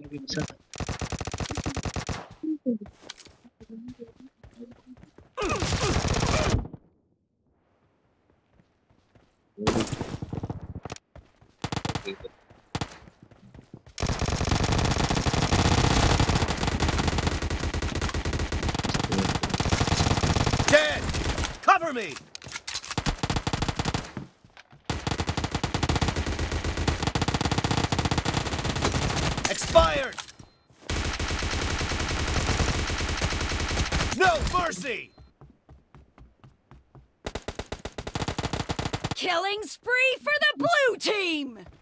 Lagi bisa. Dead! Cover me! Expired! No mercy! Killing spree for the blue team!